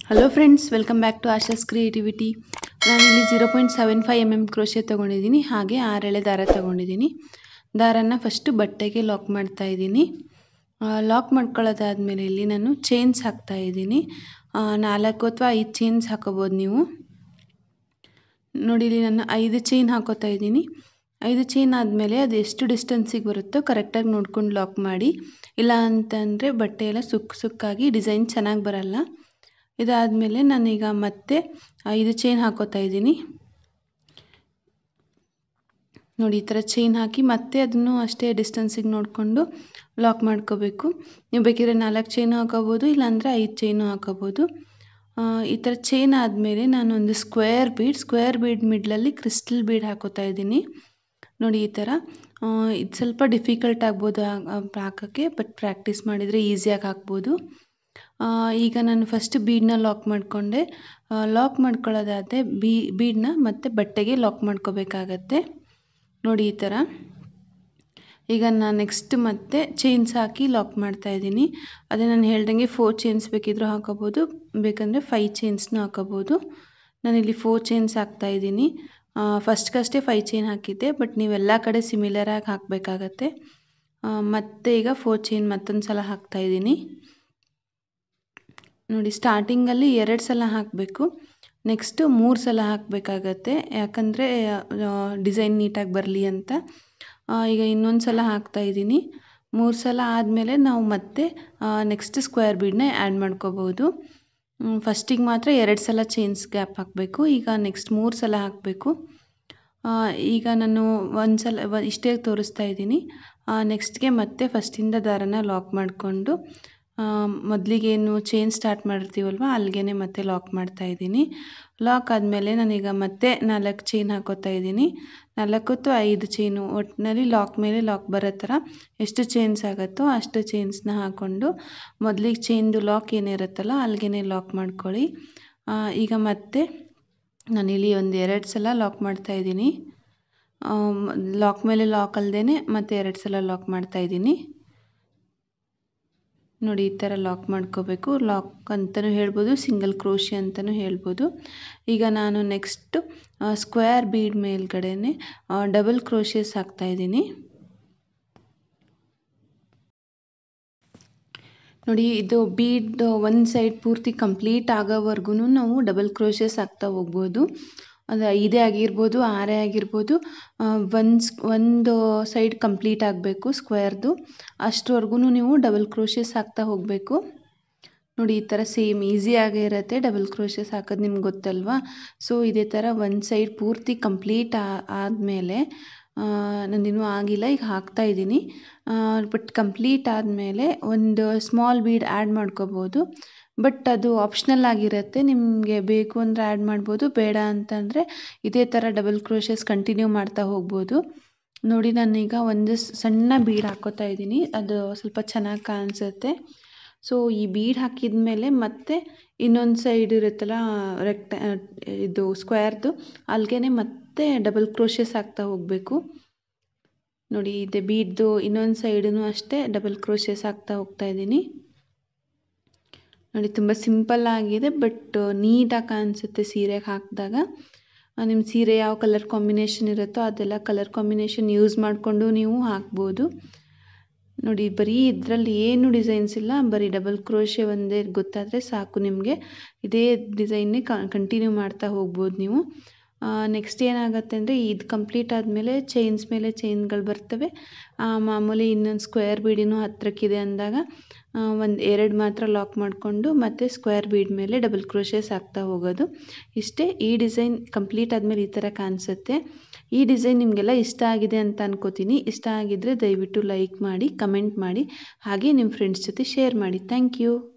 Hello friends, welcome back to Asha's creativity. ನಾನಿಲ್ಲಿ 0.75 mm crochet ತೊಗೊಂಡಿದ್ದೀನಿ. ಹಾಗೆ 6 ಎಳೆ ದಾರ ತೊಗೊಂಡಿದ್ದೀನಿ. ದಾರನ ಫಸ್ಟು ಬಟ್ಟೆಗೆ ಲಾಕ್ ಮಾಡ್ತಾ ಇದ್ದೀನಿ. ಲಾಕ್ ಮಾಡ್ಕೊಳ್ಳೋದಾದಮೇಲೆ ಇಲ್ಲಿ ನಾನು ಚೈನ್ಸ್ ಹಾಕ್ತಾ ಇದ್ದೀನಿ. 4 ಅಥವಾ 5 ಚೈನ್ಸ್ ಹಾಕೋಬೋದು ನೀವು. ನೋಡಿ, ಇಲ್ಲಿ ನಾನು 5 ಚೈನ್ ಹಾಕೋತಾ ಇದ್ದೀನಿ. 5 ಚೈನ್ ಆದಮೇಲೆ ಅದು ಎಷ್ಟು ಡಿಸ್ಟೆನ್ಸಿಗೆ ಬರುತ್ತೋ ಕರೆಕ್ಟಾಗಿ ನೋಡ್ಕೊಂಡು ಲಾಕ್ ಮಾಡಿ. ಇಲ್ಲ ಅಂತಂದರೆ ಬಟ್ಟೆ ಎಲ್ಲ ಸುಕ್ಕಾಗಿ ಡಿಸೈನ್ ಚೆನ್ನಾಗಿ ಬರಲ್ಲ. ಇದಾದಮೇಲೆ ನಾನೀಗ ಮತ್ತೆ 5 ಚೈನ್ ಹಾಕೋತಾ ಇದ್ದೀನಿ. ನೋಡಿ, ಈ ಥರ ಚೈನ್ ಹಾಕಿ ಮತ್ತೆ ಅದನ್ನು ಅಷ್ಟೇ ಡಿಸ್ಟೆನ್ಸಿಗೆ ನೋಡಿಕೊಂಡು ಲಾಕ್ ಮಾಡ್ಕೋಬೇಕು. ನೀವು ಬೇಕಿದ್ರೆ 4 ಚೈನು ಹಾಕೋಬೋದು, ಇಲ್ಲಾಂದರೆ 5 ಚೈನು ಹಾಕೋಬೋದು. ಈ ಥರ ಚೈನ್ ಆದಮೇಲೆ ನಾನೊಂದು ಸ್ಕ್ವೇರ್ ಬೀಡ್ ಮಿಡ್ಲಲ್ಲಿ ಕ್ರಿಸ್ಟಲ್ ಬೀಡ್ ಹಾಕೋತಾ ಇದ್ದೀನಿ. ನೋಡಿ, ಈ ಥರ ಇದು ಸ್ವಲ್ಪ ಡಿಫಿಕಲ್ಟ್ ಆಗ್ಬೋದು ಹಾಕೋಕ್ಕೆ, ಬಟ್ ಪ್ರಾಕ್ಟೀಸ್ ಮಾಡಿದರೆ ಈಸಿಯಾಗಿ ಹಾಕ್ಬೋದು. ಈಗ ನಾನು ಫಸ್ಟ್ ಬೀಡನ್ನ ಲಾಕ್ ಮಾಡಿಕೊಂಡೆ. ಲಾಕ್ ಮಾಡ್ಕೊಳ್ಳೋದಾದರೆ ಬೀಡನ್ನ ಮತ್ತೆ ಬಟ್ಟೆಗೆ ಲಾಕ್ ಮಾಡ್ಕೋಬೇಕಾಗತ್ತೆ. ನೋಡಿ, ಈ ಥರ. ಈಗ ನಾನು ನೆಕ್ಸ್ಟ್ ಮತ್ತೆ ಚೈನ್ಸ್ ಹಾಕಿ ಲಾಕ್ ಮಾಡ್ತಾ ಇದ್ದೀನಿ. ಅದೇ ನಾನು ಹೇಳ್ದಂಗೆ 4 ಚೈನ್ಸ್ ಬೇಕಿದ್ರೂ ಹಾಕೋಬೋದು, ಬೇಕಂದರೆ 5 ಚೈನ್ಸ್ನೂ ಹಾಕೋಬೋದು. ನಾನಿಲ್ಲಿ 4 ಚೈನ್ಸ್ ಹಾಕ್ತಾ ಇದ್ದೀನಿ. ಫಸ್ಟ್ಗಷ್ಟೇ 5 ಚೈನ್ ಹಾಕಿದ್ದೆ, ಬಟ್ ನೀವೆಲ್ಲ ಕಡೆ ಸಿಮಿಲರಾಗಿ ಹಾಕಬೇಕಾಗತ್ತೆ. ಮತ್ತೆ ಈಗ 4 ಚೈನ್ ಮತ್ತೊಂದು ಸಲ ಹಾಕ್ತಾ ಇದ್ದೀನಿ. ನೋಡಿ, ಸ್ಟಾರ್ಟಿಂಗಲ್ಲಿ 2 ಸಲ ಹಾಕಬೇಕು, ನೆಕ್ಸ್ಟು 3 ಸಲ ಹಾಕಬೇಕಾಗತ್ತೆ, ಯಾಕಂದರೆ ಡಿಸೈನ್ ನೀಟಾಗಿ ಬರಲಿ ಅಂತ. ಈಗ ಇನ್ನೊಂದು ಸಲ ಹಾಕ್ತಾ ಇದ್ದೀನಿ. 3 ಸಲ ಆದಮೇಲೆ ನಾವು ಮತ್ತೆ ನೆಕ್ಸ್ಟ್ ಸ್ಕ್ವೇರ್ ಬೀಡನ್ನ ಆ್ಯಡ್ ಮಾಡ್ಕೋಬೋದು. ಫಸ್ಟಿಗೆ ಮಾತ್ರ 2 ಸಲ ಚೈನ್ಸ್ ಗ್ಯಾಪ್ ಹಾಕಬೇಕು. ಈಗ ನೆಕ್ಸ್ಟ್ 3 ಸಲ ಹಾಕಬೇಕು. ಈಗ ನಾನು ಒಂದು ಸಲ ಇಷ್ಟೇ ತೋರಿಸ್ತಾ ಇದ್ದೀನಿ. ನೆಕ್ಸ್ಟ್ಗೆ ಮತ್ತೆ ಫಸ್ಟಿಂದ ದಾರನ ಲಾಕ್ ಮಾಡಿಕೊಂಡು ಮೊದಲಿಗೇನು ಚೈನ್ ಸ್ಟಾರ್ಟ್ ಮಾಡಿರ್ತೀವಲ್ವ ಅಲ್ಲಿಗೆ ಮತ್ತೆ ಲಾಕ್ ಮಾಡ್ತಾ ಇದ್ದೀನಿ. ಲಾಕ್ ಆದಮೇಲೆ ನಾನೀಗ ಮತ್ತೆ 4 ಚೈನ್ ಹಾಕೋತಾ ಇದ್ದೀನಿ. 4 ಅಥವಾ 5 ಚೈನು, ಒಟ್ಟಿನಲ್ಲಿ ಲಾಕ್ ಮೇಲೆ ಲಾಕ್ ಬರೋ ಥರ ಎಷ್ಟು ಚೈನ್ಸ್ ಆಗುತ್ತೋ ಅಷ್ಟು ಚೈನ್ಸ್ನ ಹಾಕ್ಕೊಂಡು ಮೊದಲಿಗೆ ಚೈನ್ದು ಲಾಕ್ ಏನಿರುತ್ತಲ್ಲ ಅಲ್ಲಿಗೆ ಲಾಕ್ ಮಾಡ್ಕೊಳ್ಳಿ. ಈಗ ಮತ್ತೆ ನಾನಿಲ್ಲಿ ಒಂದು 2 ಸಲ ಲಾಕ್ ಮಾಡ್ತಾ ಇದ್ದೀನಿ. ಲಾಕ್ ಮೇಲೆ ಲಾಕ್ ಅಲ್ಲದೇ ಮತ್ತೆ 2 ಸಲ ಲಾಕ್ ಮಾಡ್ತಾ ಇದ್ದೀನಿ. ನೋಡಿ, ಈ ಥರ ಲಾಕ್ ಮಾಡ್ಕೋಬೇಕು. ಲಾಕ್ ಅಂತಲೂ ಹೇಳ್ಬೋದು, ಸಿಂಗಲ್ ಕ್ರೋಶೆ ಅಂತಲೂ ಹೇಳ್ಬೋದು. ಈಗ ನಾನು ನೆಕ್ಸ್ಟು ಸ್ಕ್ವೇರ್ ಬೀಡ್ ಮೇಲ್ಗಡೆನೆ ಡಬಲ್ ಕ್ರೋಶೆಸ್ ಹಾಕ್ತಾ ಇದ್ದೀನಿ. ನೋಡಿ, ಇದು ಬೀಡ್ ಒಂದು ಸೈಡ್ ಪೂರ್ತಿ ಕಂಪ್ಲೀಟ್ ಆಗೋವರೆಗೂ ನಾವು ಡಬಲ್ ಕ್ರೋಶೆಸ್ ಹಾಕ್ತಾ ಹೋಗ್ಬೋದು. ಅದು 5 ಆಗಿರ್ಬೋದು, 6 ಆಗಿರ್ಬೋದು. ಒಂದು ಸೈಡ್ ಕಂಪ್ಲೀಟ್ ಆಗಬೇಕು ಸ್ಕ್ವೇರ್ದು, ಅಷ್ಟರವರೆಗೂ ನೀವು ಡಬಲ್ ಕ್ರೋಶೆಸ್ ಹಾಕ್ತಾ ಹೋಗಬೇಕು. ನೋಡಿ, ಈ ಥರ ಸೇಮ್ ಈಸಿಯಾಗೇ ಇರುತ್ತೆ ಡಬಲ್ ಕ್ರೋಶೆಸ್ ಹಾಕೋದು, ನಿಮ್ಗೆ ಗೊತ್ತಲ್ವಾ. ಸೊ ಇದೇ ಥರ ಒಂದು ಸೈಡ್ ಪೂರ್ತಿ ಕಂಪ್ಲೀಟ್ ಆದಮೇಲೆ, ನಂದಿನ್ನೂ ಆಗಿಲ್ಲ, ಈಗ ಹಾಕ್ತಾ ಇದ್ದೀನಿ. ಬಟ್ ಕಂಪ್ಲೀಟ್ ಆದಮೇಲೆ ಒಂದು ಸ್ಮಾಲ್ ಬೀಡ್ ಆ್ಯಡ್ ಮಾಡ್ಕೋಬೋದು, ಬಟ್ ಅದು ಆಪ್ಷನಲ್ ಆಗಿರುತ್ತೆ. ನಿಮಗೆ ಬೇಕು ಅಂದರೆ ಆ್ಯಡ್ ಮಾಡ್ಬೋದು, ಬೇಡ ಅಂತಂದರೆ ಇದೇ ಥರ ಡಬಲ್ ಕ್ರೋಶೆಸ್ ಕಂಟಿನ್ಯೂ ಮಾಡ್ತಾ ಹೋಗ್ಬೋದು. ನೋಡಿ, ನಾನೀಗ ಒಂದು ಸಣ್ಣ ಬೀಡ್ ಹಾಕೋತಾ ಇದ್ದೀನಿ, ಅದು ಸ್ವಲ್ಪ ಚೆನ್ನಾಗಿ ಕಾಣಿಸುತ್ತೆ. ಸೊ ಈ ಬೀಡ್ ಹಾಕಿದ ಮೇಲೆ ಮತ್ತೆ ಇನ್ನೊಂದು ಸೈಡ್ ಇರುತ್ತಲ್ಲ ಇದು ಸ್ಕ್ವೇರ್ದು, ಅಲ್ಲಿಗೆ ಮತ್ತೆ ಡಬಲ್ ಕ್ರೋಶೆಸ್ ಹಾಕ್ತಾ ಹೋಗಬೇಕು. ನೋಡಿ, ಇದೆ ಬೀಡ್ದು ಇನ್ನೊಂದು ಸೈಡೂ ಅಷ್ಟೇ ಡಬಲ್ ಕ್ರೋಶೆಸ್ ಹಾಕ್ತಾ ಹೋಗ್ತಾ ಇದ್ದೀನಿ. ನೋಡಿ, ತುಂಬ ಸಿಂಪಲ್ ಆಗಿದೆ, ಬಟ್ ನೀಟಾಗಿ ಕಾಣಿಸುತ್ತೆ ಸೀರೆಗೆ ಹಾಕಿದಾಗ. ನಿಮ್ಮ ಸೀರೆ ಯಾವ ಕಲರ್ ಕಾಂಬಿನೇಷನ್ ಇರುತ್ತೋ ಅದೆಲ್ಲ ಕಲರ್ ಕಾಂಬಿನೇಷನ್ ಯೂಸ್ ಮಾಡಿಕೊಂಡು ನೀವು ಹಾಕ್ಬೋದು. ನೋಡಿ, ಬರೀ ಇದರಲ್ಲಿ ಏನು ಡಿಸೈನ್ಸ್ ಇಲ್ಲ, ಬರೀ ಡಬಲ್ ಕ್ರೋಶೆ ಒಂದೇ ಗೊತ್ತಾದರೆ ಸಾಕು ನಿಮಗೆ. ಇದೇ ಡಿಸೈನ್ನೇ ಕಂಟಿನ್ಯೂ ಮಾಡ್ತಾ ಹೋಗ್ಬೋದು ನೀವು. ನೆಕ್ಸ್ಟ್ ಏನಾಗುತ್ತೆ ಅಂದರೆ, ಇದು ಕಂಪ್ಲೀಟ್ ಆದಮೇಲೆ ಚೈನ್ಸ್ ಮೇಲೆ ಚೈನ್ಗಳು ಬರ್ತವೆ. ಮಾಮೂಲಿ ಇನ್ನೊಂದು ಸ್ಕ್ವೇರ್ ಬೀಡಿನೂ ಹತ್ತಿರಕ್ಕಿದೆ ಅಂದಾಗ 2 ಮಾತ್ರ ಲಾಕ್ ಮಾಡಿಕೊಂಡು ಮತ್ತೆ ಸ್ಕ್ವೇರ್ ಬೀಡ್ ಮೇಲೆ ಡಬಲ್ ಕ್ರೋಶೆಸ್ ಹಾಕ್ತಾ ಹೋಗೋದು. ಇಷ್ಟೇ. ಈ ಡಿಸೈನ್ ಕಂಪ್ಲೀಟ್ ಆದಮೇಲೆ ಈ ಥರ ಕಾಣಿಸುತ್ತೆ. ಈ ಡಿಸೈನ್ ನಿಮಗೆಲ್ಲ ಇಷ್ಟ ಆಗಿದೆ ಅಂತ ಅನ್ಕೋತೀನಿ. ಇಷ್ಟ ಆಗಿದ್ದರೆ ದಯವಿಟ್ಟು ಲೈಕ್ ಮಾಡಿ, ಕಮೆಂಟ್ ಮಾಡಿ, ಹಾಗೆ ನಿಮ್ಮ ಫ್ರೆಂಡ್ಸ್ ಜೊತೆ ಶೇರ್ ಮಾಡಿ. Thank you.